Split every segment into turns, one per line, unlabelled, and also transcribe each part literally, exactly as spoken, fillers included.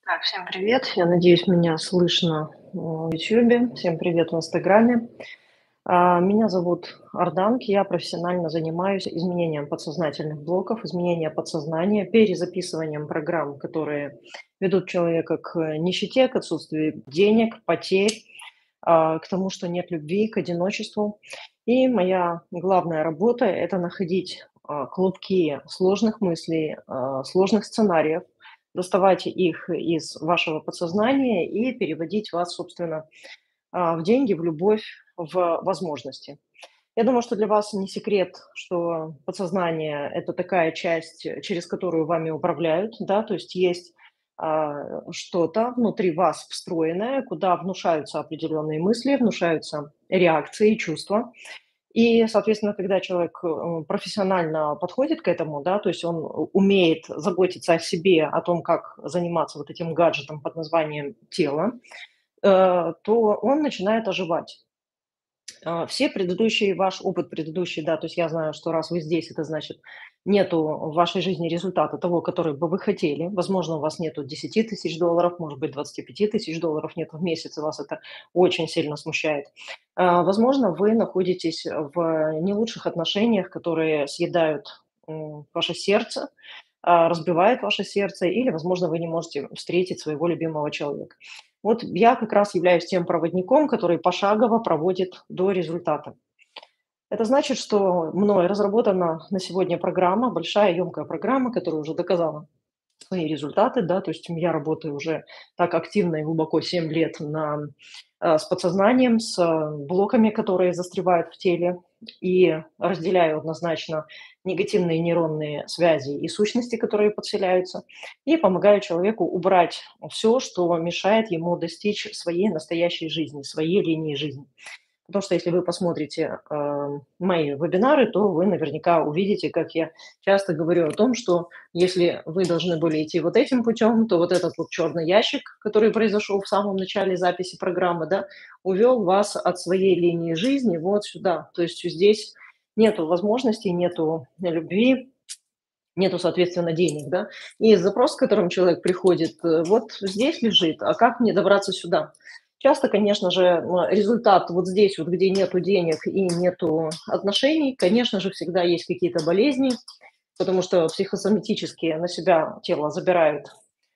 Так, всем привет. Я надеюсь, меня слышно в "Ютубе". Всем привет в "Инстаграме". А, меня зовут Ардан. Я профессионально занимаюсь изменением подсознательных блоков, изменением подсознания, перезаписыванием программ, которые ведут человека к нищете, к отсутствию денег, потерь, а, к тому, что нет любви, к одиночеству. И моя главная работа- это находить, а, клубки сложных мыслей, а, сложных сценариев, доставать их из вашего подсознания и переводить вас, собственно, а, в деньги, в любовь, в возможности. Я думаю, что для вас не секрет, что подсознание- это такая часть, э, через которую вами управляют, да. То есть есть, а, что-то внутри вас встроенное, куда внушаются определенные мысли, внушаются реакции, чувства. И, соответственно, когда человек, э, профессионально подходит к этому, да, то есть он у умеет заботиться о себе, о том, как заниматься вот этим гаджетом под названием тело, э, то он начинает оживать. А, все предыдущие ваш опыт предыдущий, да, то есть я знаю, что раз вы здесь, это значит, нету в вашей жизни результата того, который бы вы хотели. Возможно, у вас нету десяти тысяч долларов, может быть, двадцати пяти тысяч долларов нету в месяц, и вас это очень сильно смущает. А, возможно, вы находитесь в не лучших отношениях, которые съедают, м, ваше сердце, а, разбивают ваше сердце, или, возможно, вы не можете встретить своего любимого человека. Вот я как раз являюсь тем проводником, который пошагово проводит до результата. Это значит, что мной разработана на сегодня программа, большая емкая программа, которая уже доказала свои результаты, да. То есть я работаю уже так активно и глубоко семь лет на а, с подсознанием, с э, блоками, которые застревают в теле, и разделяю однозначно негативные нейронные связи и сущности, которые подселяются, и помогаю человеку убрать все, что мешает ему достичь своей настоящей жизни, своей линии жизни. Потому что если вы посмотрите, а, мои вебинары, то вы наверняка увидите, как я часто говорю о том, что если вы должны были идти вот этим путем, то вот этот вот черный ящик, который произошел в самом начале записи программы, да, увел вас от своей линии жизни вот сюда. То есть здесь нету возможностей, нету любви, нету, соответственно, денег, да. И запрос, с которым человек приходит, э, вот здесь лежит, а как мне добраться сюда? Часто, конечно же, м, результат вот здесь вот, где нету денег и нету отношений, конечно же, всегда есть какие-то болезни, потому что психосоматически на себя тело забирает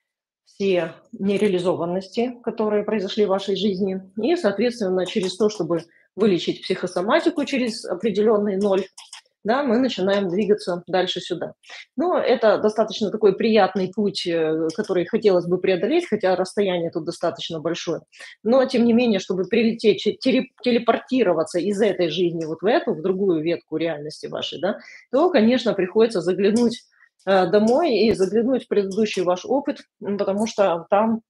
все нереализованности, которые произошли в вашей жизни. И, соответственно, через то, чтобы вылечить психосоматику через определенный ноль, да, мы начинаем двигаться дальше сюда. Но это достаточно такой приятный путь, э, который хотелось бы преодолеть, хотя расстояние тут достаточно большое. Но, тем не менее, чтобы прилететь, че- теле- телепортироваться из этой жизни вот в эту, в другую ветку реальности вашей, да, то, конечно, приходится заглянуть э, домой и заглянуть в предыдущий ваш опыт, м, потому что там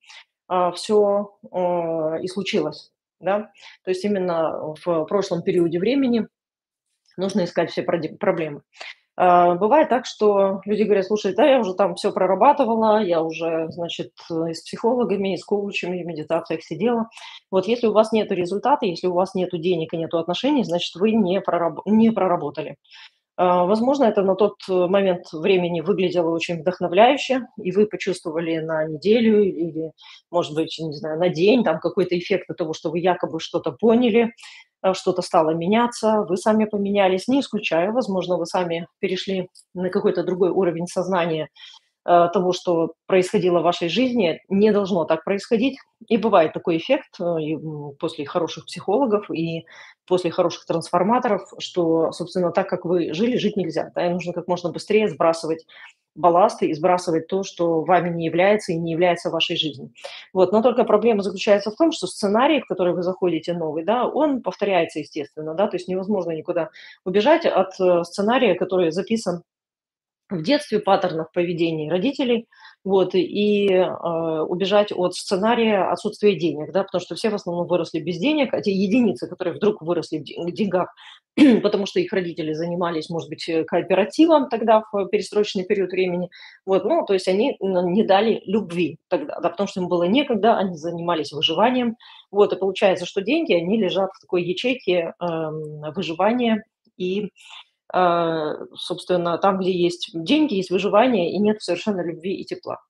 все и случилось. Да? То есть именно в прошлом периоде времени нужно искать все проде- проблемы. А, бывает так, что люди говорят: "Слушай, да, я уже там все прорабатывала, я уже, значит, э, и с психологами, и с коучами, и в медитациях сидела". Вот если у вас нету результата, если у вас нету денег и нету отношений, значит, вы не прораб не проработали. А, возможно, это на тот э, момент времени выглядело очень вдохновляюще, и вы почувствовали на неделю или, может быть, не знаю, на день там какой-то эффект от того, что вы якобы что-то поняли, а, что-то стало меняться, вы сами поменялись. Не исключаю, возможно, вы сами перешли на какой-то другой уровень сознания, э, того, что происходило в вашей жизни, не должно так происходить. И бывает такой эффект, э, и, м, после хороших психологов и после хороших трансформаторов, что, собственно, так, как вы жили, жить нельзя. Да, и нужно как можно быстрее сбрасывать балласты и сбрасывать то, что вами не является и не является вашей жизнью. Вот. Но только проблема заключается в том, что сценарий, в который вы заходите новый, да, он повторяется, естественно, да, то есть невозможно никуда убежать от э, сценария, который записан в детстве, паттернов поведения родителей, вот, и, а, убежать от сценария отсутствия денег, да, потому что все в основном выросли без денег, а те единицы, которые вдруг выросли в де в деньгах, потому что их родители занимались, может быть, э, кооперативом тогда в перестроечный период времени, вот, ну, то есть они н не дали любви тогда, да, потому что им было некогда, они занимались выживанием, вот, и получается, что деньги, они лежат в такой ячейке, эм, выживания и а, собственно, там, где есть деньги, есть выживание и нет совершенно любви и тепла.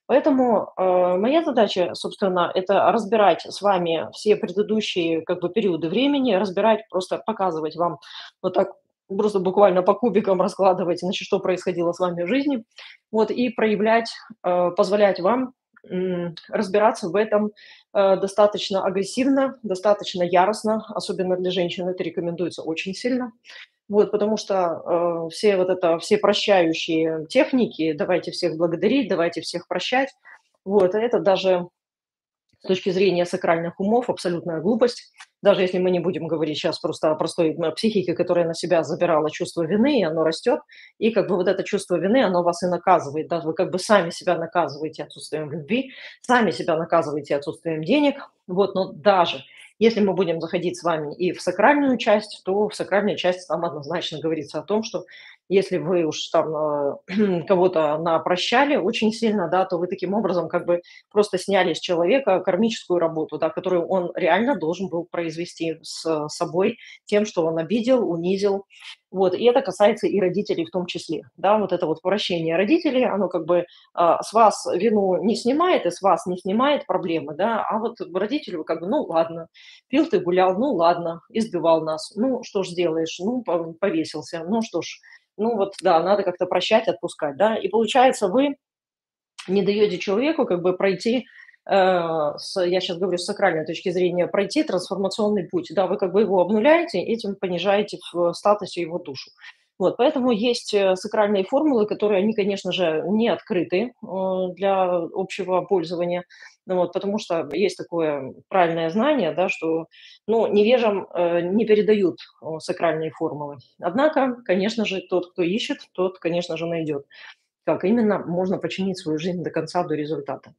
Поэтому э, моя задача, собственно, это разбирать с вами все предыдущие как бы периоды времени, разбирать, просто показывать вам вот так, просто буквально по кубикам раскладывать, значит, что происходило с вами в жизни, вот, и проявлять, э, позволять вам м, разбираться в этом э, достаточно агрессивно, достаточно яростно, особенно для женщин это рекомендуется очень сильно. Вот, потому что, э, все вот это, все прощающие техники, давайте всех благодарить, давайте всех прощать, вот, это даже с точки зрения сакральных умов абсолютная глупость. Даже если мы не будем говорить сейчас просто о простой м, психике, которая на себя забирала чувство вины, и оно растет, и как бы вот это чувство вины, оно вас и наказывает. Даже вы как бы сами себя наказываете отсутствием любви, сами себя наказываете отсутствием денег. Вот, но даже если мы будем заходить с вами и в сакральную часть, то в сакральной части там однозначно говорится о том, что если вы уж там э, кого-то напрощали очень сильно, да, то вы таким образом как бы просто сняли с человека кармическую работу, да, которую он реально должен был произвести с собой тем, что он обидел, унизил. Вот. И это касается и родителей в том числе. Да, вот это вот прощение родителей, оно как бы а, с вас вину не снимает и с вас не снимает проблемы, да, а вот родителю как бы, ну ладно, пил ты, гулял, ну ладно, избивал нас, ну что ж сделаешь, ну по- повесился, ну что ж, ну вот да, надо как-то прощать, отпускать, да, и получается вы не даете человеку как бы пройти, э, с, я сейчас говорю с сакральной точки зрения, пройти трансформационный путь. Да, вы как бы его обнуляете, этим понижаете в статусе его душу. Вот, поэтому есть э, сакральные формулы, которые, они, конечно же, не открыты э, для общего пользования, ну вот, потому что есть такое правильное знание, да, что ну, невежам э, не передают э, сакральные формулы. Однако, конечно же, тот, кто ищет, тот, конечно же, найдет, как именно можно починить свою жизнь до конца, до результата.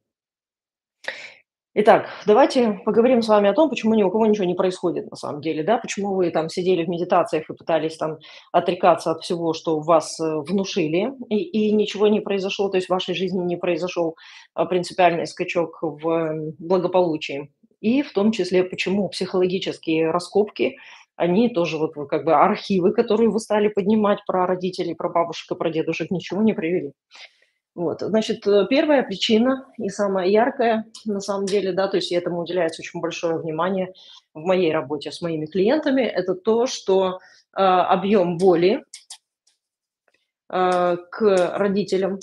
Итак, давайте поговорим с вами о том, почему ни у кого ничего не происходит на самом деле, да, почему вы там сидели в медитациях и пытались там отрекаться от всего, что в вас э, внушили, и, и ничего не произошло, то есть в вашей жизни не произошел а, принципиальный скачок в м, благополучии. И в том числе, почему психологические раскопки, они тоже вот вы как бы архивы, которые вы стали поднимать про родителей, про бабушек и про дедушек, ничего не привели. Вот, значит, э, первая причина и самая яркая, на самом деле, да, то есть этому уделяется очень большое внимание в моей работе с моими клиентами, это то, что а, объем боли а, к родителям.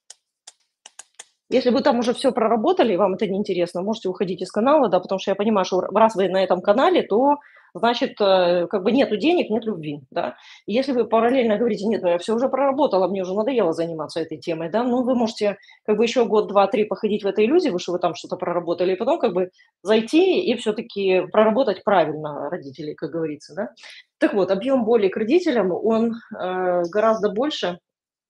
Если вы там уже все проработали, и вам это неинтересно, можете уходить из канала, да, потому что я понимаю, что раз вы на этом канале, то значит, э, как бы нету денег, нет любви, да. И если вы параллельно говорите: "Нет, ну я все уже проработала, мне уже надоело заниматься этой темой", да, ну, вы можете как бы еще год, два, три походить в этой иллюзии, вы что вы там что-то проработали, и потом как бы зайти и все таки проработать правильно родителей, как говорится, да. Так вот, объем боли к родителям, он, э, гораздо больше,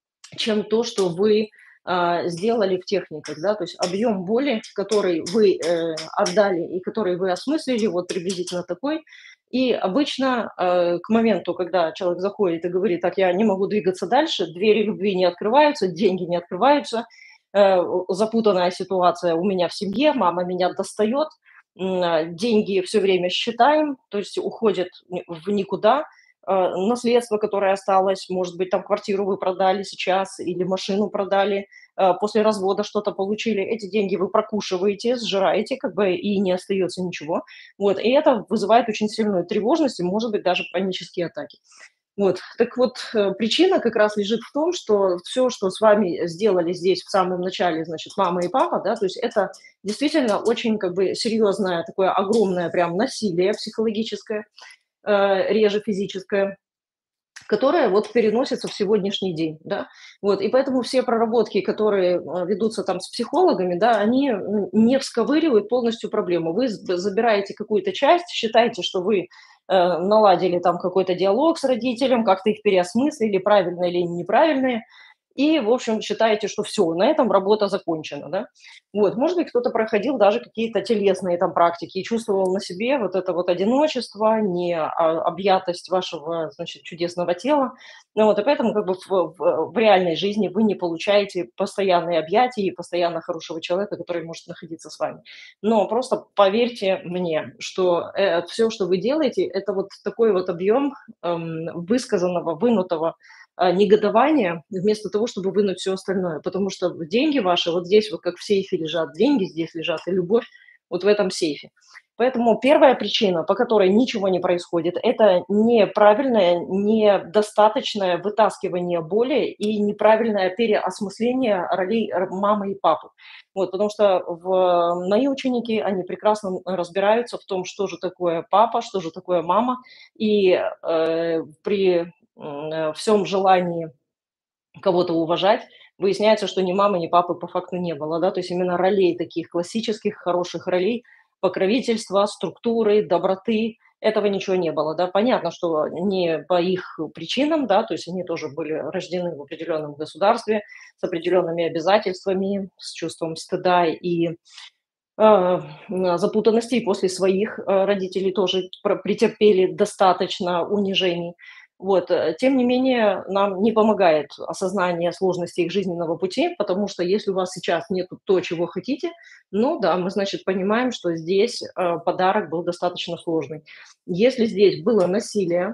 чем то, что вы, а, сделали в техниках, да. То есть объем боли, который вы, э, отдали и который вы осмыслили, вот приблизительно такой. И обычно, э, к моменту, когда человек заходит и говорит: "Так, я не могу двигаться дальше", двери любви не открываются, деньги не открываются, э, запутанная ситуация у меня в семье, мама меня достает, м, а, деньги все время считаем, то есть уходят ни в никуда, э, наследство, которое осталось, может быть, там квартиру вы продали сейчас или машину продали, э, после развода что-то получили, эти деньги вы прокушиваете, сжираете, как бы и не остается ничего. Вот, и это вызывает очень сильную тревожность и, может быть, даже панические атаки. Вот, так вот, э, причина как раз лежит в том, что все, что с вами сделали здесь в самом начале, значит, мама и папа, да, то есть это действительно очень как бы серьезное такое огромное прям насилие психологическое, э, реже физическое, которая вот переносится в сегодняшний день, да. Вот, и поэтому все проработки, которые, э, ведутся там с психологами, да, они, м, не всковыривают полностью проблему. Вы з забираете какую-то часть, считаете, что вы, э, наладили там какой-то диалог с родителем, как-то их переосмыслили, правильные или неправильные, и, в общем, считаете, что все, на этом работа закончена, да. Вот, может быть, кто-то проходил даже какие-то телесные там практики и чувствовал на себе вот это вот одиночество, не а, объятость вашего, значит, чудесного тела. Ну вот, и поэтому как бы в в в реальной жизни вы не получаете постоянные объятия и постоянно хорошего человека, который может находиться с вами. Но просто поверьте мне, что, все, что вы делаете, это вот такой вот объем, эм, высказанного, вынутого, а, негодование, вместо того, чтобы вынуть все остальное. Потому что деньги ваши вот здесь, вот как в сейфе лежат, деньги здесь лежат, и любовь вот в этом сейфе. Поэтому первая причина, по которой ничего не происходит, это неправильное, недостаточное вытаскивание боли и неправильное переосмысление ролей р- мамы и папы. Вот, потому что в, мои ученики, они прекрасно разбираются в том, что же такое папа, что же такое мама, и э, при м, всем желании кого-то уважать, выясняется, что ни мамы, ни папы по факту не было, да, то есть именно ролей таких классических, хороших ролей, покровительства, структуры, доброты, этого ничего не было, да. Понятно, что не по их причинам, да, то есть они тоже были рождены в определенном государстве с определенными обязательствами, с чувством стыда и а, м, запутанностей после своих э, родителей тоже про- претерпели достаточно унижений. Вот. э, Тем не менее, нам не помогает осознание сложности их жизненного пути, потому что если у вас сейчас нет то, чего хотите, ну да, мы, значит, понимаем, что здесь э, подарок был достаточно сложный. Если здесь было насилие,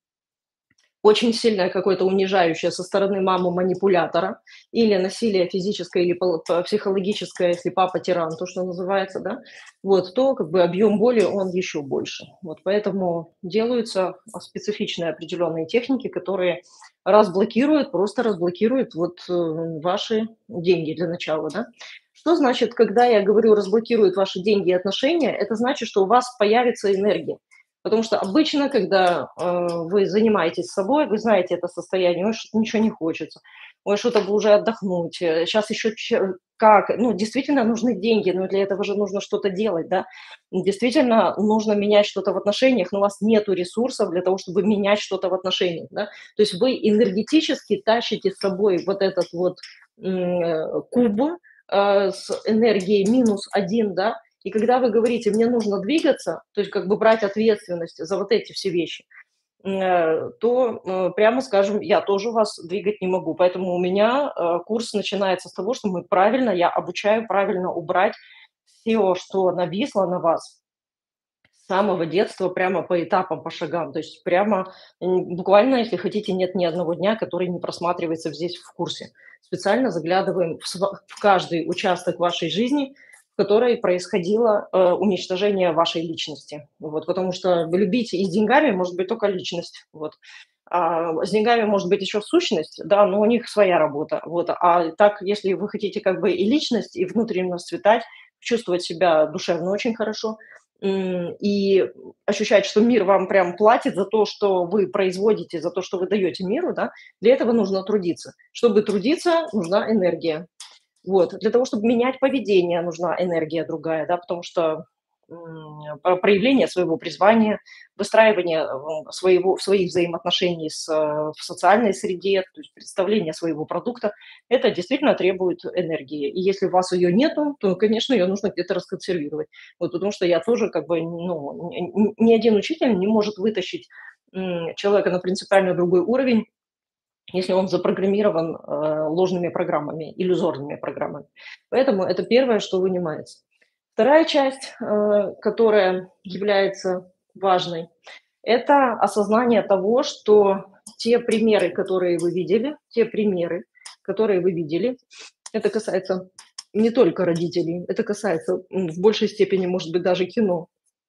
очень сильное какое-то унижающее со стороны мамы-манипулятора или насилие физическое или пол- п- психологическое, если папа тиран, то, что называется, да, вот, то как бы объем боли, он еще больше. Вот поэтому делаются а, специфичные определенные техники, которые разблокируют, просто разблокируют вот э, ваши деньги для начала, да. Что значит, когда я говорю разблокируют ваши деньги и отношения, это значит, что у вас появится энергия. Потому что обычно, когда, э, вы занимаетесь собой, вы знаете это состояние, ой, что-то ничего не хочется, ой, что-то бы уже отдохнуть, сейчас еще как, ну, действительно нужны деньги, но для этого же нужно что-то делать, да. Действительно нужно менять что-то в отношениях, но у вас нету ресурсов для того, чтобы менять что-то в отношениях, да. То есть вы энергетически тащите с собой вот этот вот, м, э, куб, э, с энергией минус один, да, и когда вы говорите: "Мне нужно двигаться", то есть как бы брать ответственность за вот эти все вещи, м, э, то, э, прямо скажем, я тоже вас двигать не могу. Поэтому у меня, э, курс начинается с того, что мы правильно я обучаю правильно убрать все, что нависло на вас с самого детства, прямо по этапам, по шагам. То есть прямо, м, буквально, если хотите, нет ни одного дня, который не просматривается здесь в курсе. Специально заглядываем в сва в каждый участок вашей жизни, в которой происходило, э, уничтожение вашей личности. Вот, потому что любить и с деньгами может быть только личность. Вот. А, с деньгами может быть еще сущность, да, но у них своя работа. Вот. А так, если вы хотите как бы и личность, и внутренне расцветать, чувствовать себя душевно очень хорошо, м, и ощущать, что мир вам прям платит за то, что вы производите, за то, что вы даете миру, да, для этого нужно трудиться. Чтобы трудиться, нужна энергия. Вот. Для того, чтобы менять поведение, нужна энергия другая, да, потому что м, про- проявление своего призвания, выстраивание э, своего, своих взаимоотношений с, э, в социальной среде, то есть представление своего продукта, это действительно требует энергии. И если у вас ее нету, то, конечно, ее нужно где-то расконсервировать. Вот, потому что я тоже как бы, ну, н- н- ни один учитель не может вытащить м, человека на принципиально другой уровень, если он запрограммирован, э, ложными программами, иллюзорными программами. Поэтому это первое, что вынимается. Вторая часть, э, которая является важной, это осознание того, что те примеры, которые вы видели, те примеры, которые вы видели, это касается не только родителей, это касается, м, в большей степени, может быть, даже кино,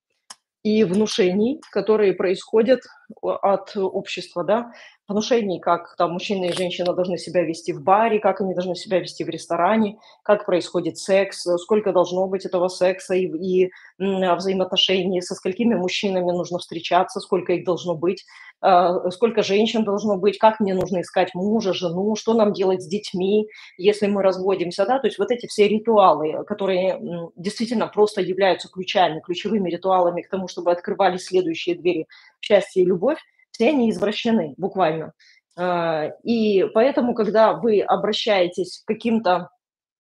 и внушений, которые происходят о от общества, да. Внушений, как там мужчина и женщина должны себя вести в баре, как они должны себя вести в ресторане, как происходит секс, э, сколько должно быть этого секса и и, м, а, взаимоотношений, со сколькими мужчинами нужно встречаться, сколько их должно быть, а, сколько женщин должно быть, как мне нужно искать мужа, жену, что нам делать с детьми, если мы разводимся, да. То есть вот эти все ритуалы, которые, м, действительно просто являются ключами, ключевыми ритуалами к тому, чтобы открывались следующие двери в счастье и любовь, все они извращены буквально. А, и поэтому, когда вы обращаетесь к каким-то,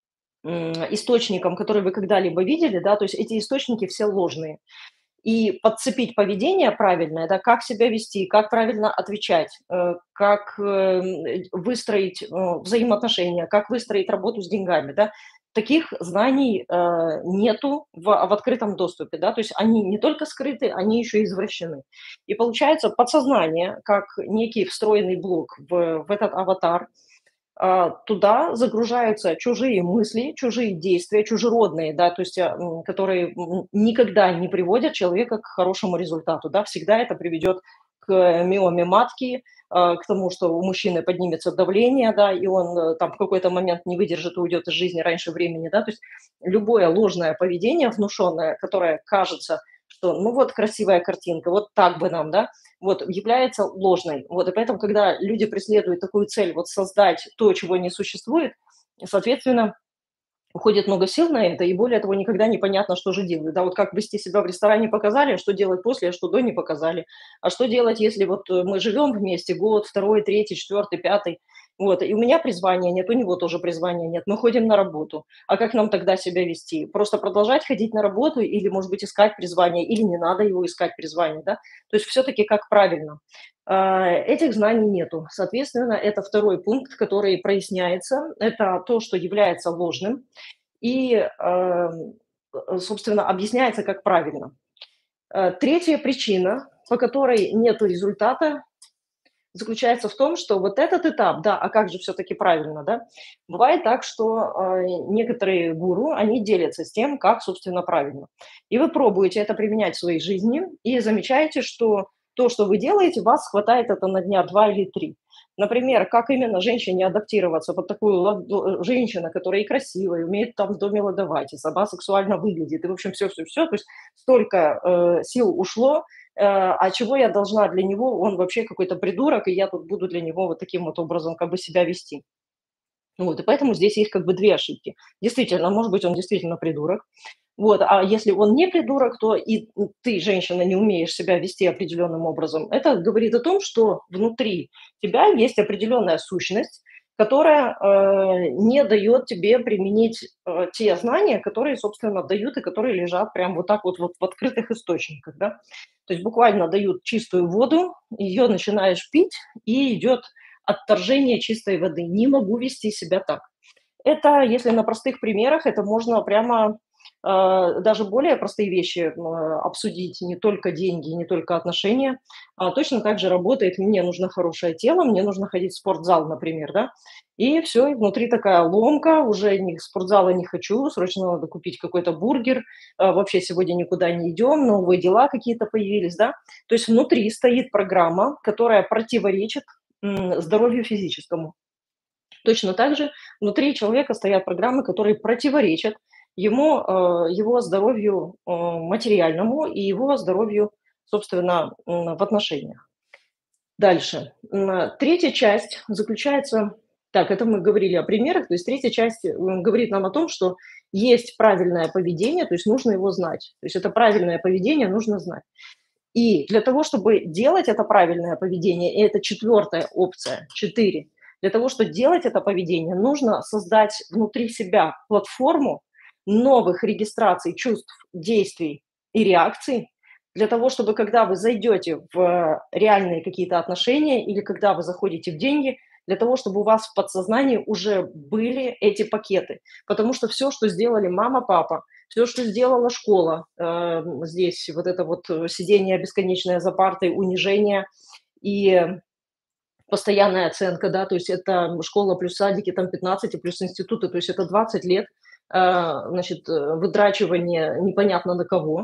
м, источникам, которые вы когда-либо видели, да, то есть эти источники все ложные. И подцепить поведение правильное, да, как себя вести, как правильно отвечать, э, как, эм, выстроить, э, взаимоотношения, как выстроить работу с деньгами, да. таких знаний э, нету в, в открытом доступе, да, то есть они не только скрыты, они еще и извращены. И получается подсознание, как некий встроенный блок в, в этот аватар, а, туда загружаются чужие мысли, чужие действия, чужеродные, да, то есть, а, м, которые м, никогда не приводят человека к хорошему результату, да, всегда это приведет к миоме матки, а, к тому, что у мужчины поднимется давление, да, и он э, там в какой-то момент не выдержит и уйдет из жизни раньше времени, да, то есть любое ложное поведение внушенное, которое кажется, что ну вот красивая картинка, вот так бы нам, да, вот, является ложной. Вот, и поэтому, когда люди преследуют такую цель, вот создать то, чего не существует, соответственно, уходит много сил на это, и более того, никогда непонятно, что же делать. Да, вот как вести себя в ресторане показали, а что делать после, а что до не показали. А что делать, если вот э, мы живем вместе год, второй, третий, четвертый, пятый, вот, и у меня призвания нет, у него тоже призвания нет, мы ходим на работу. А как нам тогда себя вести? Просто продолжать ходить на работу или, может быть, искать призвание, или не надо его искать призвание, да? То есть все-таки как правильно. А, Этих знаний нету. Соответственно, это второй пункт, который проясняется. Это то, что является ложным, и, эм, э, собственно, объясняется, как правильно. Э, третья причина, по которой нету результата, заключается в том, что вот этот этап, да, а как же все-таки правильно, да? Бывает так, что э, некоторые гуру, они делятся с тем, как, собственно, правильно. И вы пробуете это применять в своей жизни и замечаете, что то, что вы делаете, вас хватает это на дня два или три. Например, как именно женщине адаптироваться под такую ладо- женщину, которая и красивая, и умеет там в доме ладовать, и сама сексуально выглядит, и, в общем, все-все-все. То есть столько э, сил ушло, э, а чего я должна для него, он вообще какой-то придурок, и я тут буду для него вот таким вот образом как бы себя вести. Вот, и поэтому здесь есть как бы две ошибки. Действительно, может быть, он действительно придурок. Вот, а если он не придурок, то и ты, женщина, не умеешь себя вести определенным образом. Это говорит о том, что внутри тебя есть определенная сущность, которая э, не дает тебе применить э, те знания, которые, собственно, дают и которые лежат прямо вот так вот, вот в открытых источниках, да. То есть буквально дают чистую воду, ее начинаешь пить, и идет отторжение чистой воды. Не могу вести себя так. Это, если на простых примерах, это можно прямо э, даже более простые вещи м, обсудить, не только деньги, не только отношения. А точно так же работает, мне нужно хорошее тело, мне нужно ходить в спортзал, например, да, и все, и внутри такая ломка, уже ни спортзала не хочу, срочно надо купить какой-то бургер, а, вообще сегодня никуда не идем, новые дела какие-то появились, да. То есть внутри стоит программа, которая противоречит м, здоровью физическому. Точно так же внутри человека стоят программы, которые противоречат ему, э, его здоровью э, материальному и его здоровью, собственно, м, в отношениях. Дальше. М, Третья часть заключается, так, это мы говорили о примерах, то есть третья часть м, говорит нам о том, что есть правильное поведение, то есть нужно его знать. То есть это правильное поведение нужно знать. И для того, чтобы делать это правильное поведение, и это четвертая опция, четыре, для того, чтобы делать это поведение, нужно создать внутри себя платформу новых регистраций чувств, действий и реакций, для того, чтобы когда вы зайдете в реальные какие-то отношения или когда вы заходите в деньги, для того, чтобы у вас в подсознании уже были эти пакеты. Потому что все, что сделали мама, папа, все, что сделала школа, э, здесь вот это вот э, сидение бесконечное за партой, унижение и постоянная оценка, да, то есть это школа плюс садики, там пятнадцать и плюс институты, то есть это двадцать лет, э, значит, э, выдрачивание непонятно на кого.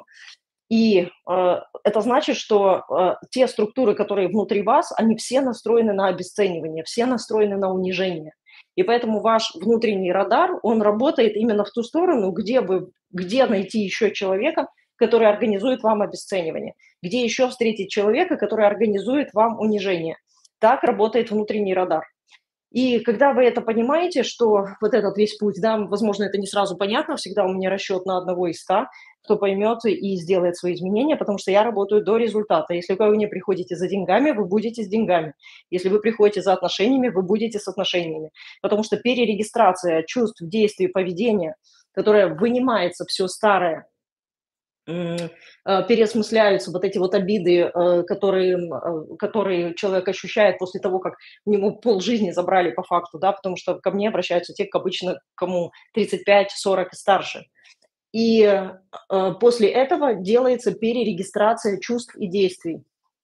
И э, это значит, что э, те структуры, которые внутри вас, они все настроены на обесценивание, все настроены на унижение. И поэтому ваш внутренний радар, он работает именно в ту сторону, где, вы, где найти еще человека, который организует вам обесценивание, где еще встретить человека, который организует вам унижение. Так работает внутренний радар. И когда вы это понимаете, что вот этот весь путь, да, возможно, это не сразу понятно, всегда у меня расчет на одного из ста, кто поймет и сделает свои изменения, потому что я работаю до результата. Если вы ко мне приходите за деньгами, вы будете с деньгами. Если вы приходите за отношениями, вы будете с отношениями. Потому что перерегистрация чувств, действий, поведения, которая вынимается все старое м, э, переосмысляются вот эти вот обиды, э, которые, м, э, которые человек ощущает после того, как у него полжизни забрали по факту, да, потому что ко мне обращаются те, к обычно кому тридцать пять сорок и старше. И, э, после этого делается перерегистрация чувств и действий.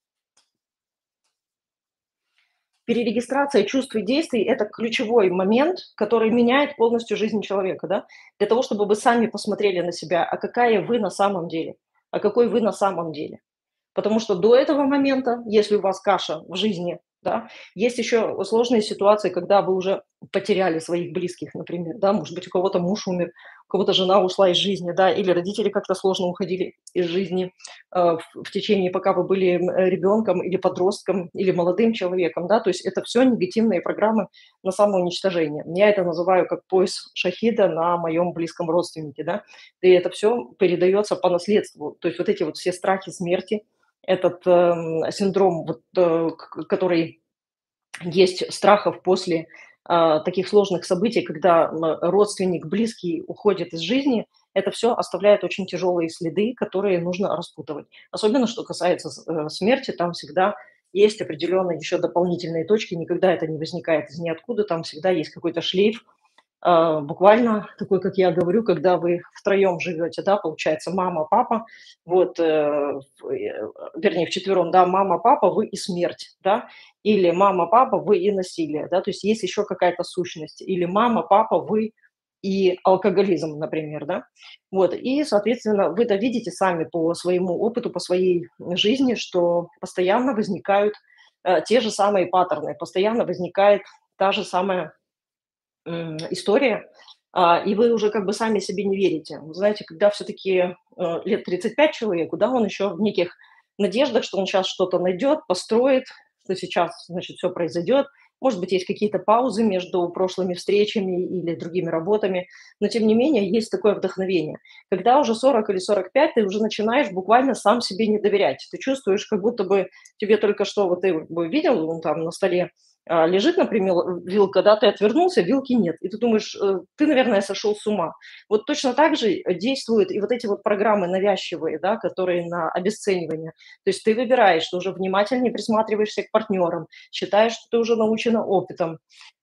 Перерегистрация чувств и действий — это ключевой момент, который меняет полностью жизнь человека, да. Для того, чтобы вы сами посмотрели на себя, а какая вы на самом деле, а какой вы на самом деле. Потому что до этого момента, если у вас каша в жизни, да, есть еще сложные ситуации, когда вы уже потеряли своих близких, например, да, может быть, у кого-то муж умер, у кого-то жена ушла из жизни, да, или родители как-то сложно уходили из жизни э, в, в течение, пока вы были м, э, ребенком или подростком, или молодым человеком, да, то есть это все негативные программы на самоуничтожение. Я это называю как пояс шахида на моем близком родственнике, да, и это все передается по наследству, то есть вот эти вот все страхи смерти, этот, эм, синдром, вот, э, к который есть страхов после, а, таких сложных событий, когда, м, родственник, близкий уходит из жизни. Это все оставляет очень тяжелые следы, которые нужно распутывать. Особенно что касается с э, смерти, там всегда есть определенные еще дополнительные точки, никогда это не возникает из ниоткуда, там всегда есть какой-то шлейф, а, буквально такой, как я говорю, когда вы втроем живете, да, получается, мама, папа, вот, э, в э, вернее, вчетвером, да, мама, папа, вы и смерть, да, или мама, папа, вы и насилие, да, то есть есть еще какая-то сущность, или мама, папа, вы и алкоголизм, например, да. Вот, и, соответственно, вы-то видите сами по своему опыту, по своей жизни, что постоянно возникают э, те же самые паттерны, постоянно возникает та же самая м, история, а, и вы уже как бы сами себе не верите. Вы знаете, когда все-таки э, лет тридцать пять человеку, да, он еще в неких надеждах, что он сейчас что-то найдет, построит, что сейчас, значит, все произойдет. Может быть, есть какие-то паузы между прошлыми встречами или другими работами, но тем не менее есть такое вдохновение. Когда уже сорок или сорок пять, ты уже начинаешь буквально сам себе не доверять. Ты чувствуешь, как будто бы тебе только что, вот ты бы видел, вон там на столе а, лежит, например, вилка, да, ты отвернулся, вилки нет. И ты думаешь, э, ты, наверное, сошел с ума. Вот точно так же э, действуют и вот эти вот программы навязчивые, да, которые на обесценивание. То есть ты выбираешь, что уже внимательнее присматриваешься к партнерам, считаешь, что ты уже научена опытом,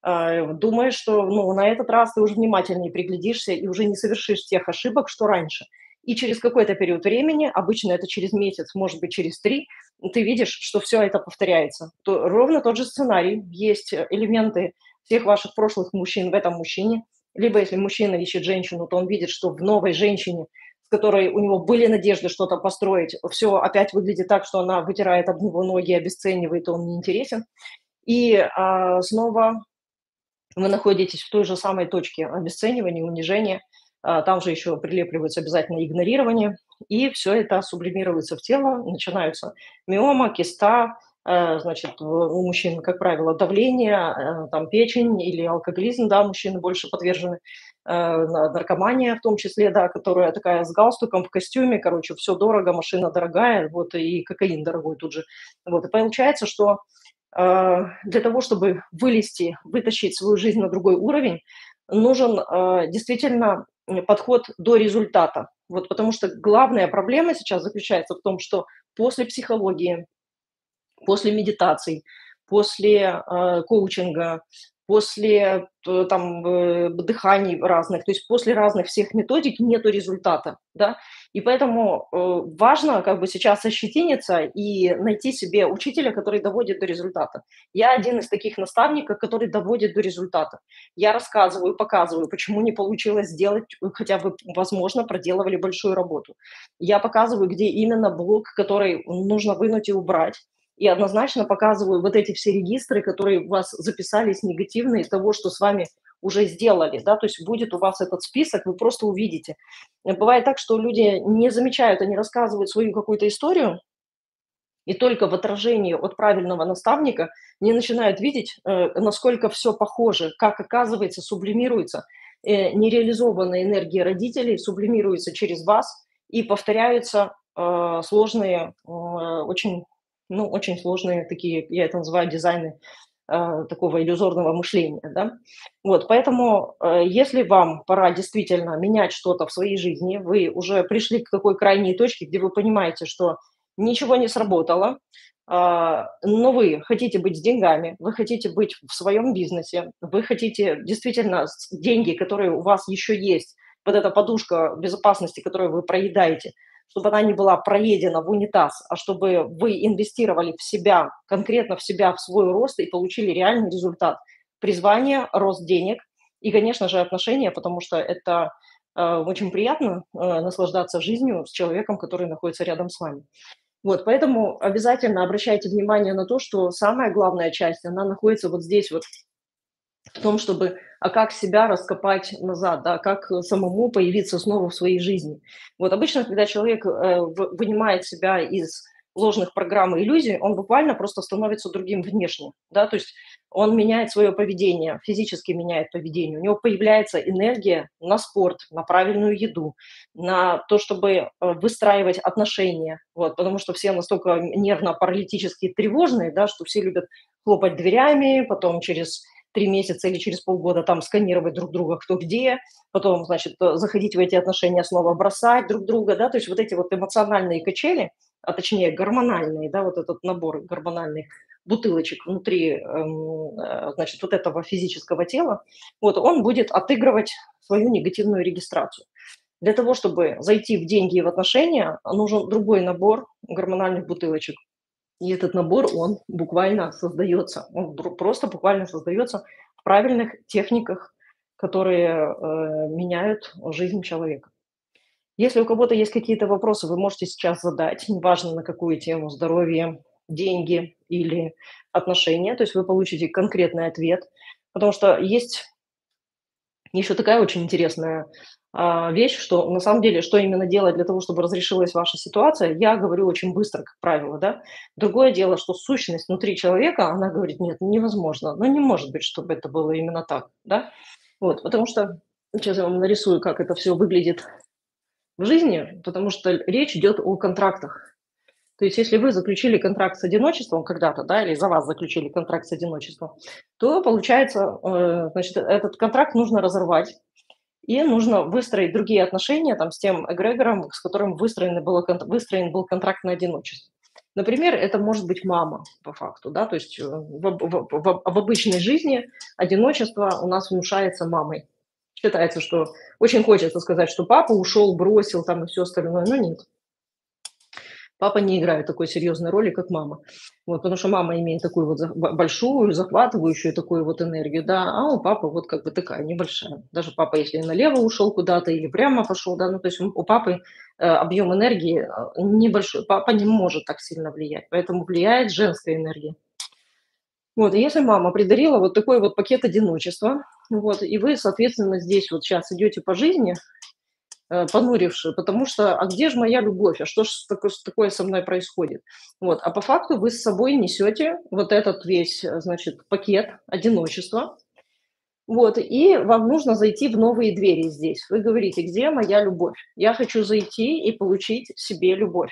а, думаешь, что ну, на этот раз ты уже внимательнее приглядишься и уже не совершишь тех ошибок, что раньше. И через какой-то период времени, обычно это через месяц, может быть, через три, ты видишь, что все это повторяется. То ровно тот же сценарий. Есть э, элементы всех ваших прошлых мужчин в этом мужчине. Либо если мужчина ищет женщину, то он видит, что в новой женщине, с которой у него были надежды что-то построить, все опять выглядит так, что она вытирает об него ноги, обесценивает, и он неинтересен. И а, снова вы находитесь в той же самой точке обесценивания, унижения. А, Там же еще прилепливается обязательно игнорирование. И все это сублимируется в тело. Начинаются миома, киста, э, значит, в- у мужчин, как правило, давление, э, там печень или алкоголизм, да, мужчины больше подвержены, э, на- наркомания в том числе, да, которая такая с галстуком, в костюме, короче, все дорого, машина дорогая, вот, и кокаин дорогой тут же. Вот, и получается, что а, для того, чтобы вылезти, вытащить свою жизнь на другой уровень, нужен а, действительно м, подход до результата. Вот потому что главная проблема сейчас заключается в том, что после психологии, после медитаций, после, а, коучинга, после, т там, э, дыханий разных, то есть после разных всех методик нету результата, да. И поэтому, э, важно как бы сейчас ощетиниться и найти себе учителя, который доводит до результата. Я один из таких наставников, который доводит до результата. Я рассказываю, показываю, почему не получилось сделать, э, хотя вы, возможно, проделывали большую работу. Я показываю, где именно блок, который нужно вынуть и убрать. И однозначно показываю вот эти все регистры, которые у вас записались негативные из того, что с вами уже сделали, да, то есть будет у вас этот список, вы просто увидите. Э, Бывает так, что люди не замечают, они рассказывают свою какую-то историю, и только в отражении от правильного наставника не начинают видеть, э, насколько все похоже, как оказывается сублимируется э, нереализованная энергия родителей, сублимируется через вас и повторяются э, сложные, э, очень, ну, очень сложные такие, я это называю дизайны э, такого иллюзорного мышления, да. Вот, поэтому, э, если вам пора действительно менять что-то в своей жизни, вы уже пришли к такой крайней точке, где вы понимаете, что ничего не сработало, а, но вы хотите быть с деньгами, вы хотите быть в своем бизнесе, вы хотите действительно с деньги, которые у вас еще есть, вот эта подушка безопасности, которую вы проедаете, чтобы она не была проедена в унитаз, а чтобы вы инвестировали в себя, конкретно в себя, в свой рост и получили реальный результат. Призвание, рост денег и, конечно же, отношения, потому что это э, очень приятно э, наслаждаться жизнью с человеком, который находится рядом с вами. Вот, поэтому обязательно обращайте внимание на то, что самая главная часть, она находится вот здесь вот, в том, чтобы, а как себя раскопать назад, да, как э, самому появиться снова в своей жизни. Вот обычно, когда человек э, в- вынимает себя из ложных программ и иллюзий, он буквально просто становится другим внешне, да, то есть он меняет свое поведение, физически меняет поведение, у него появляется энергия на спорт, на правильную еду, на то, чтобы э, выстраивать отношения, вот, потому что все настолько нервно-паралитически тревожные, да, что все любят хлопать дверями, потом через три месяца или через полгода там сканировать друг друга кто где, потом, значит, э, заходить в эти отношения, снова бросать друг друга, да, то есть вот эти вот эмоциональные качели, а точнее гормональные, да, вот этот набор гормональных бутылочек внутри, эм, э, значит, вот этого физического тела, вот он будет отыгрывать свою негативную регистрацию. Для того, чтобы зайти в деньги и в отношения, нужен другой набор гормональных бутылочек. И этот набор, он буквально создается, он бру- просто буквально создается в правильных техниках, которые э, меняют жизнь человека. Если у кого-то есть какие-то вопросы, вы можете сейчас задать, неважно на какую тему, здоровье, деньги или отношения, то есть вы получите конкретный ответ, потому что есть еще такая очень интересная а, вещь, что на самом деле, что именно делать для того, чтобы разрешилась ваша ситуация, я говорю очень быстро, как правило, да. Другое дело, что сущность внутри человека, она говорит, нет, невозможно, ну не может быть, чтобы это было именно так, да. Вот, потому что, сейчас я вам нарисую, как это все выглядит в жизни, потому что речь идет о контрактах. То есть если вы заключили контракт с одиночеством когда-то, да, или за вас заключили контракт с одиночеством, то получается, э, значит, этот контракт нужно разорвать, и нужно выстроить другие отношения там, с тем эгрегором, с которым выстроен был, кон- выстроен был контракт на одиночество. Например, это может быть мама по факту, да, то есть э, в, об- в, в- в обычной жизни одиночество у нас внушается мамой. Считается, что очень хочется сказать, что папа ушел, бросил там и все остальное, но нет. Папа не играет такой серьезной роли, как мама. Вот, потому что мама имеет такую вот зах- б- большую, захватывающую такую вот энергию, да, а у папы вот как бы такая небольшая. Даже папа, если налево ушел куда-то или прямо пошел, да, ну то есть у у папы э, объем энергии э, небольшой. Папа не может так сильно влиять, поэтому влияет женская энергия. Вот, и если мама придарила вот такой вот пакет одиночества, вот, и вы, соответственно, здесь вот сейчас идете по жизни, э, понурившие, потому что: "А где же моя любовь? А что ж тако такое со мной происходит?" Вот, а по факту вы с собой несете вот этот весь, э, значит, пакет одиночества. Вот, и вам нужно зайти в новые двери здесь. Вы говорите: "Где моя любовь? Я хочу зайти и получить себе любовь".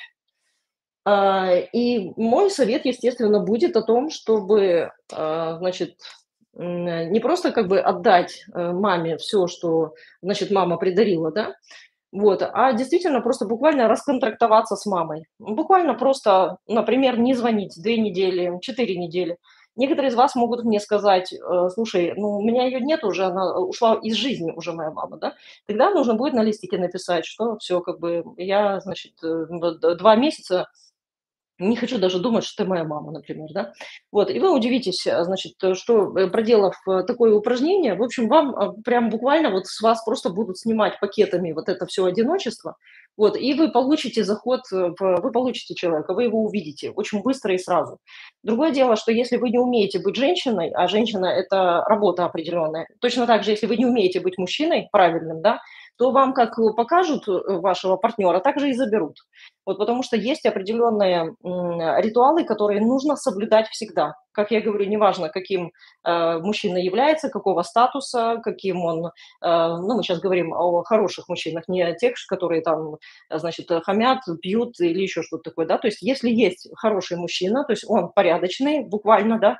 А, и мой совет, естественно, будет о том, чтобы, а, значит, м, не просто как бы отдать, э, маме все, что, значит, мама придарила, да, вот, а действительно просто буквально расконтрактоваться с мамой. Ну, буквально просто, например, не звонить две недели, четыре недели. Некоторые из вас могут мне сказать: э, "Слушай, ну, у меня ее нет уже, она ушла из жизни уже, моя мама", да. Тогда нужно будет на листике написать, что все, как бы я, значит, э, д д два месяца не хочу даже думать, что ты моя мама, например, да. Вот, и вы удивитесь, а, значит, э, что, э, проделав, э, такое упражнение, в общем, вам, а, прям буквально вот с вас просто будут снимать пакетами вот это все одиночество. Вот, и вы получите заход, э, в вы получите человека, вы его увидите очень быстро и сразу. Другое дело, что если вы не умеете быть женщиной, а женщина — это работа определенная, точно так же, если вы не умеете быть мужчиной правильным, да, то вам как, э, покажут, э, вашего партнера, так же и заберут. Вот потому что есть определенные м, ритуалы, которые нужно соблюдать всегда. Как я говорю, неважно, каким э, мужчина является, какого статуса, каким он, э, ну, мы сейчас говорим о хороших мужчинах, не о тех, которые там, э, значит, э, хамят, пьют или еще что-то такое, да, то есть если есть хороший мужчина, то есть он порядочный, буквально, да,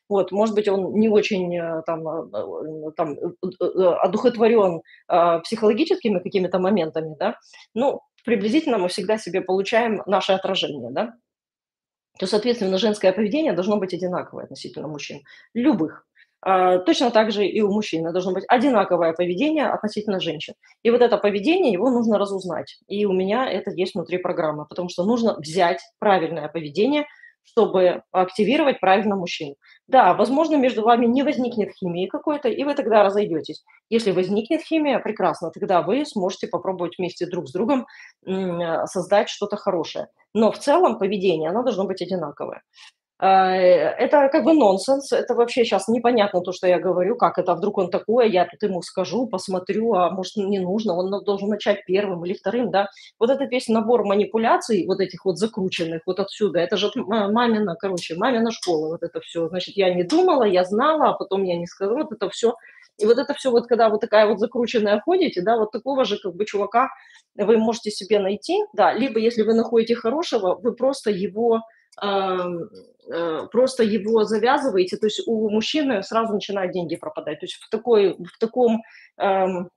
Вот, может быть, он не очень э, там, а, а, там э, э, э, одухотворен а, психологическими какими-то моментами, да, ну, приблизительно мы всегда себе получаем наше отражение, да, то, соответственно, женское поведение должно быть одинаковое относительно мужчин, любых. А, точно так же и у мужчины должно быть одинаковое поведение относительно женщин. И вот это поведение, его нужно разузнать. И у меня это есть внутри программы, потому что нужно взять правильное поведение, чтобы активировать правильно мужчин. Да, возможно, между вами не возникнет химии какой-то, и вы тогда разойдетесь. Если возникнет химия, прекрасно, тогда вы сможете попробовать вместе друг с другом м, э, создать что-то хорошее. Но в целом поведение, оно должно быть одинаковое. А, э, это как бы нонсенс, это вообще сейчас непонятно то, что я говорю, как это, а вдруг он такой, я тут ему скажу, посмотрю, а может не нужно, он на- должен начать первым или вторым, да. Вот этот весь набор манипуляций, вот этих вот закрученных, вот отсюда, это же м- мамина, короче, мамина школа, вот это все. Значит, я не думала, я знала, а потом я не сказала, вот это все. И вот это все, вот когда вы такая вот закрученная ходите, да, вот такого же как бы чувака вы можете себе найти, да, либо если вы находите хорошего, вы просто его ам, э, просто его завязываете, то есть у мужчины сразу начинают деньги пропадать. То есть в, такой, в таком эм,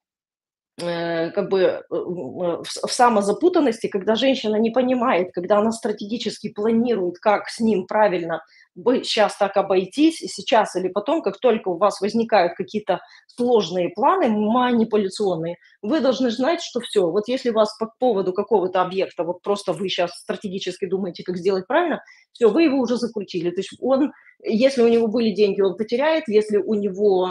э, как бы э, м, э, в с в самозапутанности, когда женщина не понимает, когда она стратегически планирует, как с ним правильно бы щас так обойтись, и сейчас или потом, как только у вас возникают какие-то сложные планы манипуляционные, вы должны знать, что все. Вот если вас по поводу какого-то объекта, вот просто вы сейчас стратегически думаете, как сделать правильно, все, вы его уже закрутили. То есть он, если у него были деньги, он потеряет, если у него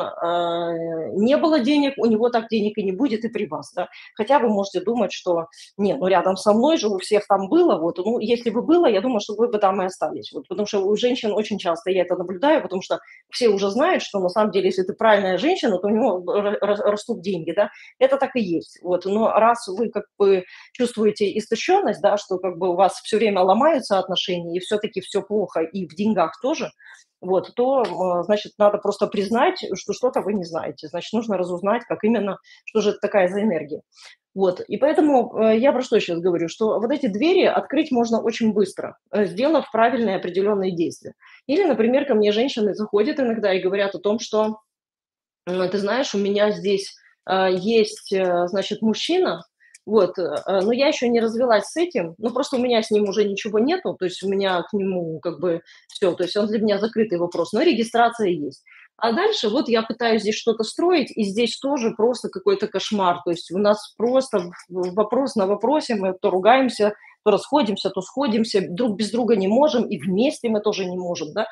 э, не было денег, у него так денег и не будет и при вас, да. Хотя вы можете думать, что нет, ну рядом со мной же у всех там было, вот, ну если бы было, я думаю, что вы бы там и остались, вот, потому что у женщин очень часто я это наблюдаю, потому что все уже знают, что на самом деле, если ты правильная женщина, то у него ра- ра- растут деньги, да, это так и есть, вот, но раз вы как бы чувствуете истощенность, да, что как бы у вас все время ломаются отношения, и все-таки все плохо, и в деньгах тоже, вот, то, э, значит, надо просто признать, что что-то вы не знаете. Значит, нужно разузнать, как именно, что же это такая за энергия. Вот, и поэтому э, я про что сейчас говорю, что вот эти двери открыть можно очень быстро, э, сделав правильные определенные действия. Или, например, ко мне женщины заходят иногда и говорят о том, что М, ты знаешь, у меня здесь, а, есть, э, значит, мужчина, вот, э, э, но я еще не развелась с этим, ну, просто у меня с ним уже ничего нету, то есть у меня к нему как бы все, то есть он для меня закрытый вопрос, но регистрация есть. А дальше вот я пытаюсь здесь что-то строить, и здесь тоже просто какой-то кошмар, то есть у нас просто в- в- вопрос на вопросе, мы то ругаемся, то расходимся, то сходимся, друг без друга не можем, и вместе мы тоже не можем, да,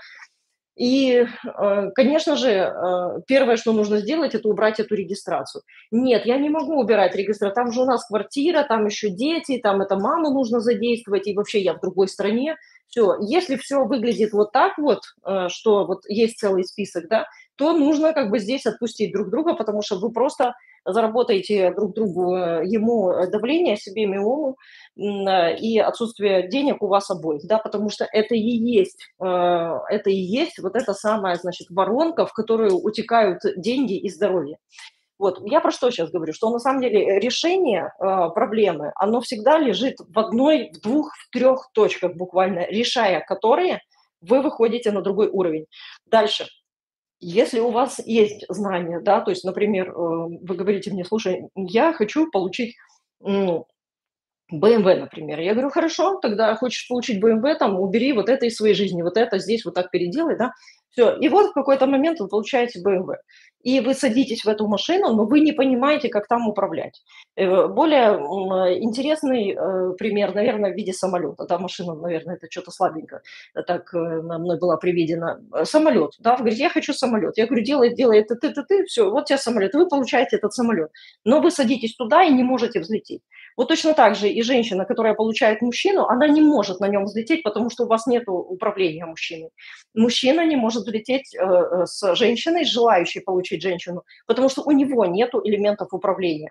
и, э, конечно же, э, первое, что нужно сделать, это убрать эту регистрацию. Нет, я не могу убирать регистрацию. Там же у нас квартира, там еще дети, там это маму нужно задействовать, и вообще я в другой стране. Все, если все выглядит вот так вот, э, что вот есть целый список, да, то нужно как бы здесь отпустить друг друга, потому что вы просто заработаете друг другу, э, ему э, давление, себе ему, м, э, и отсутствие денег у вас обоих, да, потому что это и есть, э, это и есть вот эта самая, значит, воронка, в которую утекают деньги и здоровье. Вот, я про что сейчас говорю, что на самом деле э, решение э, проблемы, оно всегда лежит в одной, в двух, в трех точках буквально, решая которые, вы выходите на другой уровень. Дальше. Если у вас есть знания, да, то есть, например, э, вы говорите мне, слушай, я хочу получить м, бэ эм вэ, например. Я говорю: "Хорошо, тогда хочешь получить бэ эм вэ, там, убери вот это из своей жизни, вот это здесь вот так переделай", да. Все. И вот в какой-то момент вы получаете бэ эм вэ. И вы садитесь в эту машину, но вы не понимаете, как там управлять. Э, более, м, э, интересный, э, пример, наверное, в виде самолета. Да, машина, наверное, это что то слабенько, э, так, э, на мной была приведена. Э, самолет, да, вы говорите: "Я хочу самолет". Я говорю: "Делай, делай это ты, ты, ты, всё, вот тебе самолет". Вы получаете этот самолет, но вы садитесь туда и не можете взлететь. Вот точно так же и женщина, которая получает мужчину, она не может на нем взлететь, потому что у вас нет управления мужчиной. Мужчина не может взлететь э, э, с женщиной, желающей получить женщину, потому что у него нет элементов управления.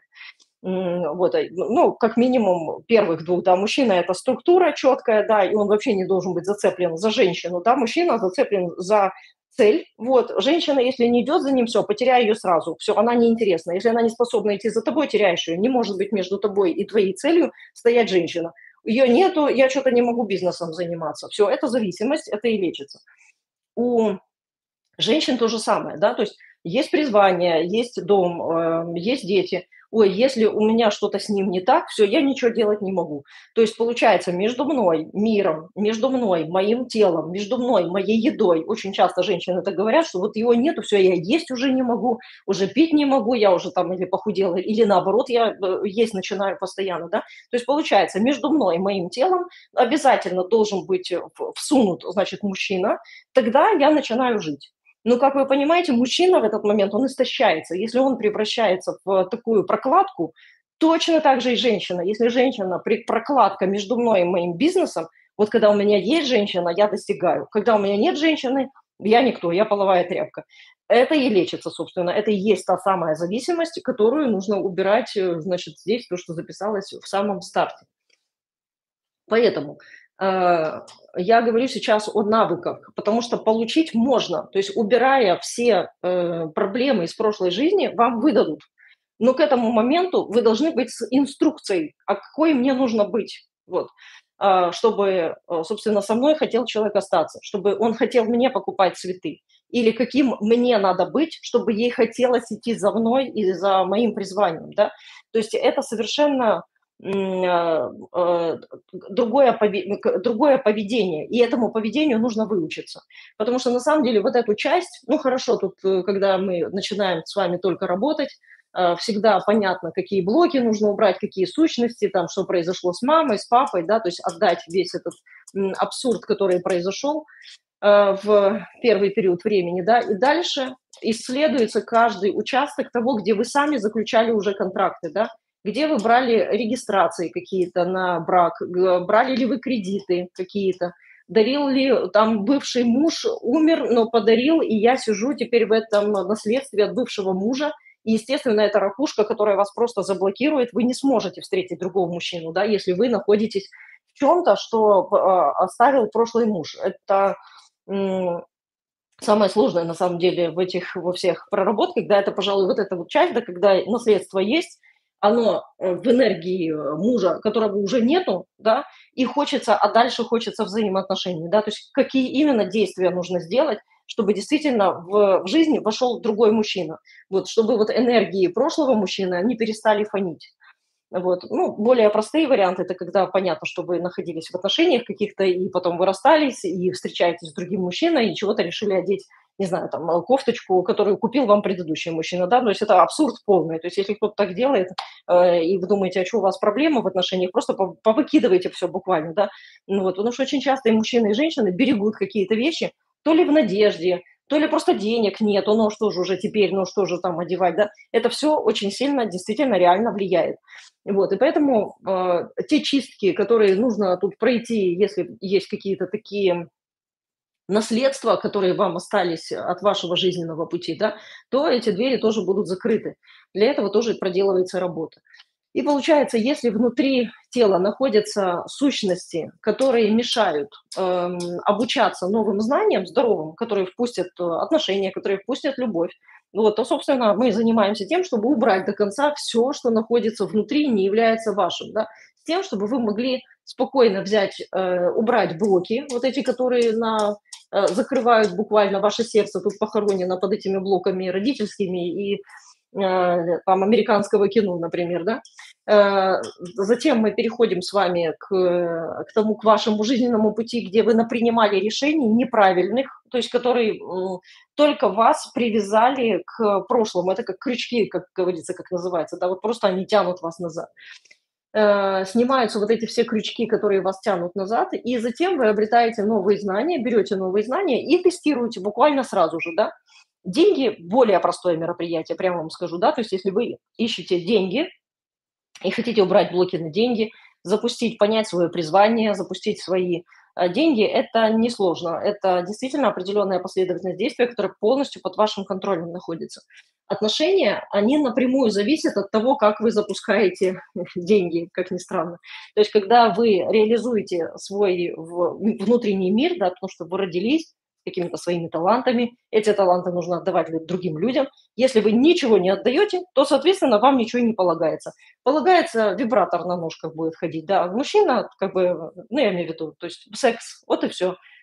М, Вот, э, ну, как минимум первых двух, да, мужчина – это структура четкая, да, и он вообще не должен быть зацеплен за женщину, да, мужчина зацеплен за цель, вот, женщина, если не идет за ним, все, потеряй ее сразу, все, она неинтересна, если она не способна идти за тобой, теряешь ее, не может быть между тобой и твоей целью стоять женщина, ее нету, я что-то не могу бизнесом заниматься, все, это зависимость, это и лечится. У Женщин то же самое, да, то есть есть призвание, есть дом, э, есть дети. Ой, если у меня что-то с ним не так, все, я ничего делать не могу. То есть получается между мной, миром, между мной, моим телом, между мной, моей едой. Очень часто женщины так говорят, что вот его нету, все, я есть уже не могу, уже пить не могу, я уже там или похудела, или наоборот, я э, есть начинаю постоянно, да. То есть получается между мной и моим телом обязательно должен быть э, в- всунут, значит, мужчина, тогда я начинаю жить. Но, как вы понимаете, мужчина в этот момент, он истощается. Если он превращается в такую прокладку, точно так же и женщина. Если женщина при прокладка между мной и моим бизнесом, вот когда у меня есть женщина, я достигаю. Когда у меня нет женщины, я никто, я половая тряпка. Это и лечится, собственно. Это и есть та самая зависимость, которую нужно убирать, э, значит, здесь, то, что записалось в самом старте. Поэтому, э, я говорю сейчас о навыках, потому что получить можно. То есть убирая все, э, проблемы из прошлой жизни, вам выдадут. Но к этому моменту вы должны быть с инструкцией, а какой мне нужно быть. Вот. А, чтобы, э, собственно, со мной хотел человек остаться, чтобы он хотел мне покупать цветы. Или каким мне надо быть, чтобы ей хотелось идти за мной и за моим призванием, да. То есть это совершенно, м, а, э, другое пове к другое поведение, и этому поведению нужно выучиться. Потому что на самом деле вот эту часть, ну, хорошо, тут, э, когда мы начинаем с вами только работать, э, всегда понятно, какие блоки нужно убрать, какие сущности, там, что произошло с мамой, с папой, да, то есть отдать весь этот м, абсурд, который произошел э, в первый период времени, да, и дальше исследуется каждый участок того, где вы сами заключали уже контракты, да, где вы брали регистрации какие-то на брак, г- брали ли вы кредиты какие-то, дарил ли там бывший муж, умер, но подарил, и я сижу теперь в этом наследстве от бывшего мужа, и, естественно, это ракушка, которая вас просто заблокирует, вы не сможете встретить другого мужчину, да, если вы находитесь в чем-то, что а, оставил прошлый муж. Это м, самое сложное, на самом деле, в этих во всех проработках, да, это, пожалуй, вот эта вот часть, да, когда наследство есть, оно э, в энергии э, мужа, которого уже нету, да, и хочется, а дальше хочется взаимоотношений, да, то есть какие именно действия нужно сделать, чтобы действительно в, в жизни вошел другой мужчина, вот, чтобы вот энергии прошлого мужчины, они перестали фонить. Вот. Ну, более простые варианты — это когда понятно, что вы находились в отношениях каких-то и потом вы расстались, и встречаетесь с другим мужчиной, и чего-то решили одеть, не знаю, там, э, кофточку, которую купил вам предыдущий мужчина, да, то есть это абсурд полный. То есть если кто-то так делает, э, и вы думаете, а что у вас проблемы в отношениях, просто пов повыкидывайте все буквально, да. Ну вот, потому что очень часто и мужчины, и женщины берегут какие-то вещи то ли в надежде, то ли просто денег нет, ну что же уже теперь, ну что же там одевать, да. Это все очень сильно действительно реально влияет. Вот, и поэтому, а, те чистки, которые нужно тут пройти, если есть какие-то такие наследства, которые вам остались от вашего жизненного пути, да, то эти двери тоже будут закрыты. Для этого тоже проделывается работа. И получается, если внутри тела находятся сущности, которые мешают эм, обучаться новым знаниям здоровым, которые впустят э, отношения, которые впустят любовь, вот, то, собственно, мы занимаемся тем, чтобы убрать до конца все, что находится внутри, не является вашим, да, с тем, чтобы вы могли спокойно взять, э, убрать блоки, вот эти, которые на, э, закрывают буквально ваше сердце, тут похоронено под этими блоками родительскими и э, там, американского кино, например, да. Э, Затем мы переходим с вами к, э, к тому, к вашему жизненному пути, где вы напринимали решений неправильных, то есть которые м, только вас привязали к прошлому. Это как крючки, как говорится, как называется, да, вот просто они тянут вас назад. Э, Снимаются вот эти все крючки, которые вас тянут назад, и затем вы обретаете новые знания, берете новые знания и тестируете буквально сразу же, да. Деньги — более простое мероприятие, прямо вам скажу, да, то есть если вы ищете деньги, и хотите убрать блоки на деньги, запустить, понять свое призвание, запустить свои э, деньги, это несложно. Это действительно определенная последовательность действий, которая полностью под вашим контролем находится. Отношения, они напрямую зависят от того, как вы запускаете деньги, как ни странно. То есть, когда вы реализуете свой в- внутренний мир, да, потому что вы родились с какими-то своими талантами, эти таланты нужно отдавать лю- другим людям. Если вы ничего не отдаете, то, соответственно, вам ничего и не полагается. Полагается, вибратор на ножках будет ходить, да. Мужчина, как бы, ну, я имею в виду, то есть секс, вот и все.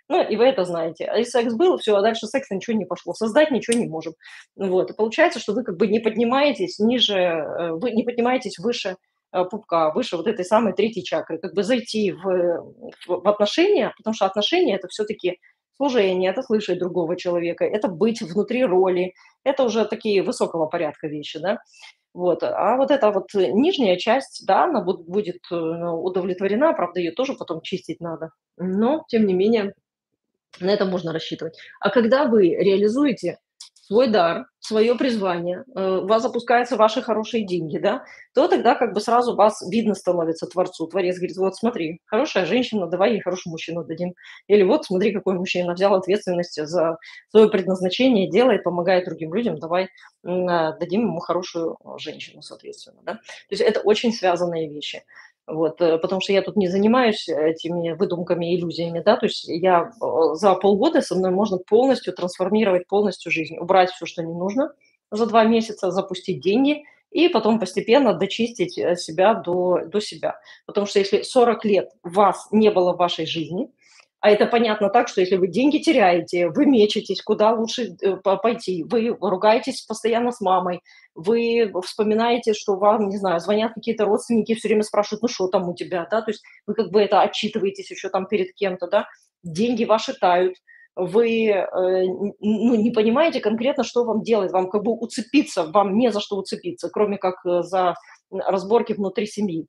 Ну, и вы это знаете. А и секс был, все, а дальше секса ничего не пошло. Создать ничего не можем. Вот. И получается, что вы как бы не поднимаетесь ниже, э, вы не поднимаетесь выше э, пупка, выше вот этой самой третьей чакры. Как бы зайти в, в, в отношения, потому что отношения – это все-таки служение, это слышать другого человека, это быть внутри роли, это уже такие высокого порядка вещи, да. Вот. А вот эта вот э, нижняя часть, да, она буд- будет э, удовлетворена, правда, ее тоже потом чистить надо. Но, тем не менее, на это можно рассчитывать. А когда вы реализуете свой дар, свое призвание, э, у вас запускаются ваши хорошие деньги, да, то тогда как бы сразу вас видно становится Творцу. Творец говорит: вот смотри, хорошая женщина, давай ей хорошего мужчину дадим. Или вот смотри, какой мужчина взял ответственность за свое предназначение, делает, помогает другим людям, давай м, а, дадим ему хорошую а, женщину, соответственно. Да? То есть это очень связанные вещи. Вот, э, потому что я тут не занимаюсь этими выдумками, иллюзиями, да, то есть я э, за полгода со мной можно полностью трансформировать полностью жизнь, убрать все, что не нужно за два месяца, запустить деньги и потом постепенно дочистить э, себя до, до себя. Потому что если сорок лет вас не было в вашей жизни, а это понятно так, что если вы деньги теряете, вы мечетесь, куда лучше э, по- пойти, вы ругаетесь постоянно с мамой, вы вспоминаете, что вам, не знаю, звонят какие-то родственники, все время спрашивают: ну что там у тебя, да, то есть вы как бы это отчитываетесь еще там перед кем-то, да, деньги ваши тают, вы э, н- ну, не понимаете конкретно, что вам делать, вам как бы уцепиться, вам не за что уцепиться, кроме как э, за разборки внутри семьи.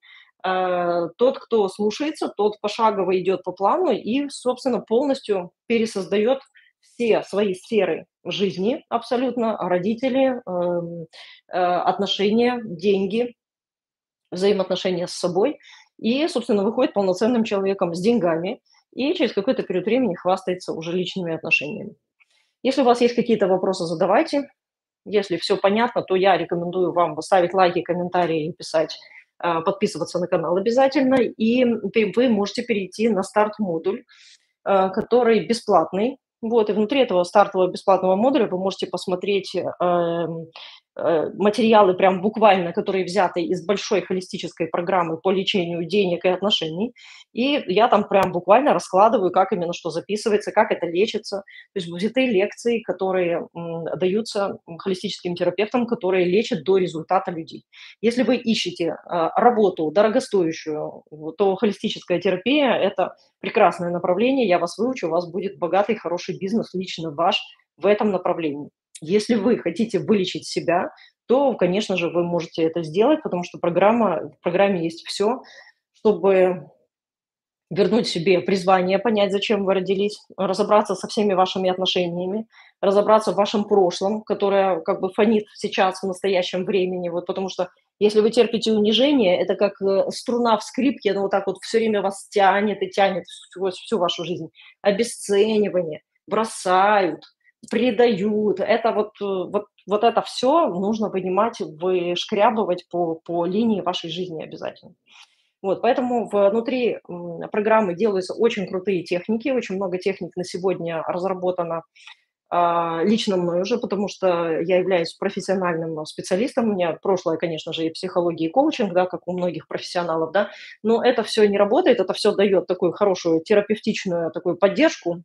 Э, Тот, кто слушается, тот пошагово идет по плану и, собственно, полностью пересоздает все свои сферы жизни абсолютно: родители, эм, э, отношения, деньги, взаимоотношения с собой. И, собственно, выходит полноценным человеком с деньгами и через какой-то период времени хвастается уже личными отношениями. Если у вас есть какие-то вопросы, задавайте. Если все понятно, то я рекомендую вам ставить лайки, комментарии, писать, а, подписываться на канал обязательно. И пе- вы можете перейти на старт-модуль, э, который бесплатный. Вот, и внутри этого стартового бесплатного модуля вы можете посмотреть эм, э, материалы, прям буквально, которые взяты из большой холистической программы по лечению денег и отношений. И я там прям буквально раскладываю, как именно что записывается, как это лечится. То есть взяты лекции, которые м, даются м, холистическим терапевтам, которые лечат до результата людей. Если вы ищете а, работу дорогостоящую, вот, то холистическая терапия – это прекрасное направление, я вас выучу, у вас будет богатый, хороший бизнес, лично ваш, в этом направлении. Если вы хотите вылечить себя, то, конечно же, вы можете это сделать, потому что программа, в программе есть все, чтобы вернуть себе призвание, понять, зачем вы родились, разобраться со всеми вашими отношениями, разобраться в вашем прошлом, которое как бы фонит сейчас в настоящем времени. Вот потому что если вы терпите унижение, это как э, струна в скрипке, она вот так вот все время вас тянет и тянет всю, всю вашу жизнь. Обесценивание, бросают, предают. Это вот, э, вот, вот это все нужно вынимать, вышкрябывать по, по линии вашей жизни обязательно. Вот, поэтому внутри м, программы делаются очень крутые техники, очень много техник на сегодня разработано а, лично мной уже, потому что я являюсь профессиональным специалистом. У меня прошлое, конечно же, и психология, и коучинг, да, как у многих профессионалов, да, но это все не работает, это все дает такую хорошую терапевтичную такую поддержку,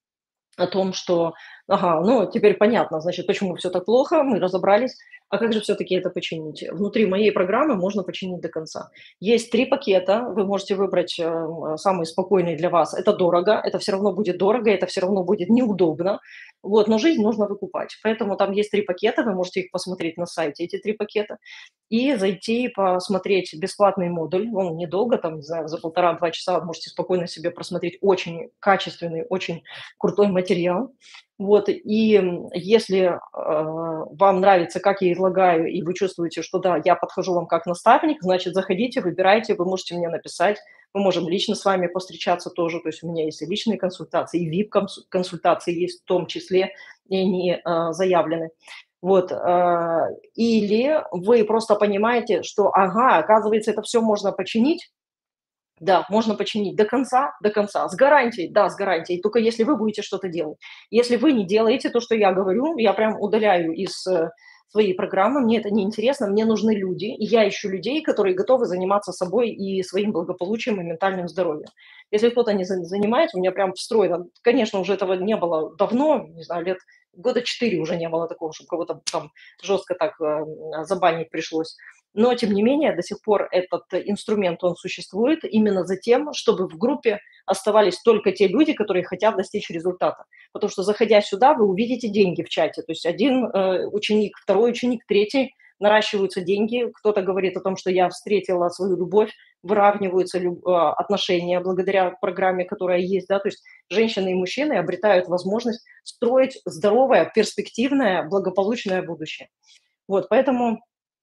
о том, что, ага, ну, теперь понятно, значит, почему все так плохо, мы разобрались, а как же все-таки это починить? Внутри моей программы можно починить до конца. Есть три пакета, вы можете выбрать э, м, самый спокойный для вас. Это дорого, это все равно будет дорого, это все равно будет неудобно, вот, но жизнь нужно выкупать. Поэтому там есть три пакета, вы можете их посмотреть на сайте, эти три пакета, и зайти посмотреть бесплатный модуль. Он недолго, там, не знаю, за полтора-два часа вы можете спокойно себе просмотреть очень качественный, очень крутой материал. Вот, и м, если э, вам нравится, как я излагаю, и вы чувствуете, что да, я подхожу вам как наставник, значит, заходите, выбирайте, вы можете мне написать, мы можем лично с вами постречаться тоже, то есть у меня есть и личные консультации, и ви ай пи-консультации есть в том числе, и они э, заявлены. Вот, э, или вы просто понимаете, что, ага, оказывается, это все можно починить, да, можно починить до конца, до конца, с гарантией, да, с гарантией, только если вы будете что-то делать. Если вы не делаете то, что я говорю, я прям удаляю из, э, свои программы, мне это не интересно, мне нужны люди, и я ищу людей, которые готовы заниматься собой и своим благополучием и ментальным здоровьем. Если кто-то не за- занимается, у меня прям встроено, конечно, уже этого не было давно, не знаю, лет года четыре уже не было такого, чтобы кого-то там жестко так э, забанить пришлось. Но, тем не менее, до сих пор этот инструмент, он существует именно за тем, чтобы в группе оставались только те люди, которые хотят достичь результата. Потому что, заходя сюда, вы увидите деньги в чате. То есть один э, ученик, второй ученик, третий, наращиваются деньги. Кто-то говорит о том, что я встретила свою любовь, выравниваются люб- э, отношения благодаря программе, которая есть. Да? То есть женщины и мужчины обретают возможность строить здоровое, перспективное, благополучное будущее. Вот, поэтому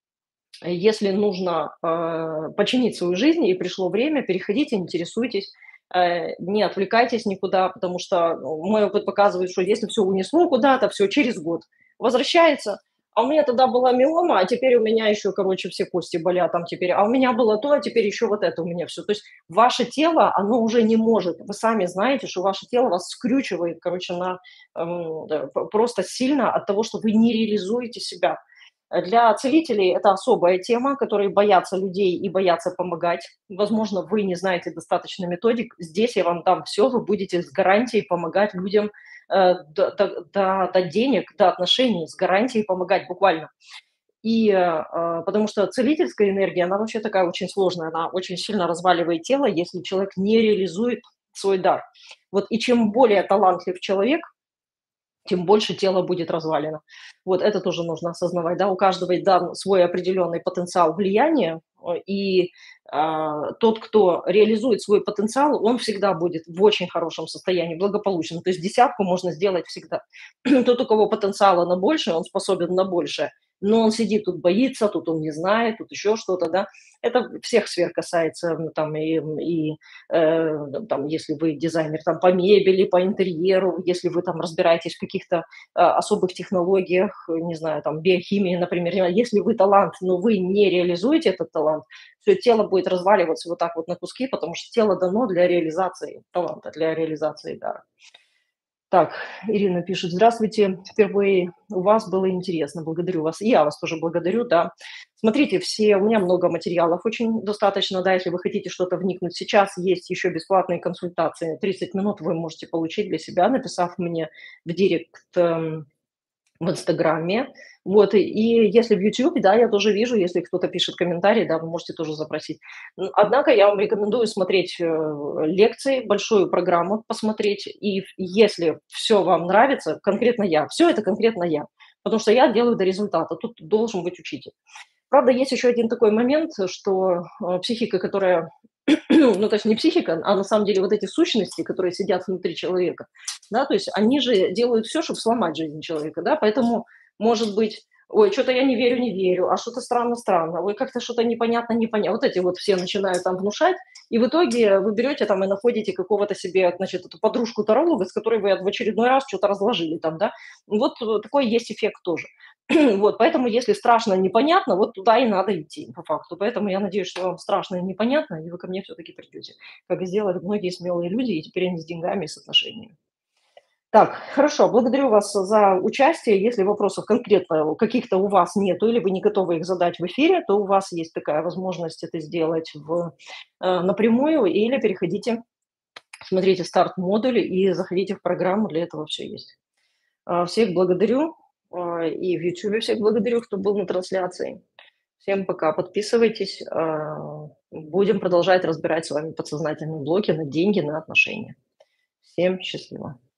если нужно э, починить свою жизнь и пришло время, переходите, интересуйтесь, э, не отвлекайтесь никуда, потому что ну, мой опыт показывает, что если все унесло куда-то, все через год возвращается, а у меня тогда была миома, а теперь у меня еще, короче, все кости болят там теперь, а у меня было то, а теперь еще вот это у меня все. То есть ваше тело, оно уже не может. Вы сами знаете, что ваше тело вас скрючивает, короче, на, эм, да, п- просто сильно от того, что вы не реализуете себя. Для целителей это особая тема, которые боятся людей и боятся помогать. Возможно, вы не знаете достаточно методик. Здесь я вам дам все, вы будете с гарантией помогать людям э, до, до- до- до денег, до отношений, с гарантией помогать буквально. И э, а, потому что целительская энергия, она вообще такая очень сложная, она очень сильно разваливает тело, если человек не реализует свой дар. Вот и чем более талантлив человек, тем больше тело будет развалено. Вот это тоже нужно осознавать, да, у каждого дан свой определенный потенциал влияния, э, и а, тот, кто реализует свой потенциал, он всегда будет в очень хорошем состоянии, благополучном. То есть десятку можно сделать всегда. Тот, у кого потенциала на больше, он способен на большее, но он сидит тут, боится, тут он не знает, тут еще что-то, да. Это всех сфер касается, ну, там, и, и э, там, если вы дизайнер там, по мебели, по интерьеру, если вы там разбираетесь в каких-то э, особых технологиях, э, не знаю, там, биохимии, например, не знаю, если вы талант, но вы не реализуете этот талант, все тело будет разваливаться вот так вот на куски, потому что тело дано для реализации таланта, для реализации дара. Так, Ирина пишет: здравствуйте, впервые у вас было интересно, благодарю вас. И я вас тоже благодарю, да. Смотрите, все, у меня много материалов очень достаточно, да, если вы хотите что-то вникнуть. Сейчас есть еще бесплатные консультации, тридцать минут вы можете получить для себя, написав мне в директ эм, в Инстаграме. Вот, и и если в Ютубе, да, я тоже вижу, если кто-то пишет комментарии, да, вы можете тоже запросить. Н Однако я вам рекомендую смотреть, э, лекции, большую программу посмотреть. И ф если все вам нравится, конкретно я, все это конкретно я, потому что я делаю до результата, тут должен быть учитель. Правда, есть еще один такой момент, что, э, психика, которая ну, то есть не психика, а на самом деле вот эти сущности, которые сидят внутри человека, да, то есть они же делают все, чтобы сломать жизнь человека, да, поэтому, может быть, ой, что-то я не верю, не верю, а что-то странно-странно, ой, как-то что-то непонятно-непонятно. Вот эти вот все начинают там внушать, и в итоге вы берете там и находите какого-то себе, значит, эту подружку-таролога, с которой вы в очередной раз что-то разложили там, да. Вот э, такой есть эффект тоже. Вот, поэтому, если страшно, непонятно, вот туда и надо идти, по факту. Поэтому я надеюсь, что вам страшно и непонятно, и вы ко мне все-таки придете, как сделали многие смелые люди, и теперь они с деньгами и с отношениями. Так, хорошо, благодарю вас за участие. Если вопросов конкретно каких-то у вас нету, или вы не готовы их задать в эфире, то у вас есть такая возможность это сделать в, э, напрямую, или переходите, смотрите старт-модуль и заходите в программу, для этого все есть. А, Всех благодарю, а, и в Ютубе всех благодарю, кто был на трансляции. Всем пока, подписывайтесь. а, Будем продолжать разбирать с вами подсознательные блоки на деньги, на отношения. Всем счастливо.